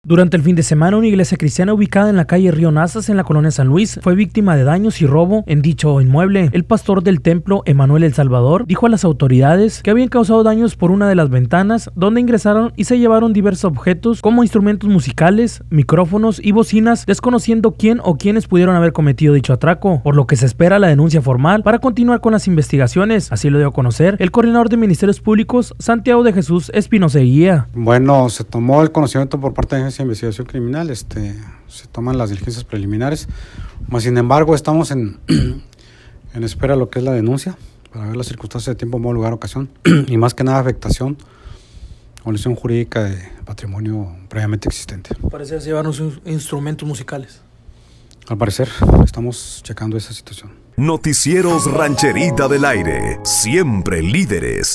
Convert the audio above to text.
Durante el fin de semana, una iglesia cristiana ubicada en la calle Río Nazas, en la colonia San Luis, fue víctima de daños y robo en dicho inmueble. El pastor del templo, Emanuel El Salvador, dijo a las autoridades que habían causado daños por una de las ventanas, donde ingresaron y se llevaron diversos objetos como instrumentos musicales, micrófonos y bocinas, desconociendo quién o quiénes pudieron haber cometido dicho atraco, por lo que se espera la denuncia formal para continuar con las investigaciones. Así lo dio a conocer el coordinador de Ministerios Públicos, Santiago de Jesús Espinosa Guía. Bueno, se tomó el conocimiento por parte de la Agencia de Investigación Criminal, se toman las diligencias preliminares, más sin embargo estamos en espera de lo que es la denuncia, para ver las circunstancias de tiempo, modo, lugar, ocasión, y más que nada afectación o lesión jurídica de patrimonio previamente existente. Parece que se llevaron sus instrumentos musicales. Al parecer, estamos checando esa situación. Noticieros Rancherita del Aire, siempre líderes.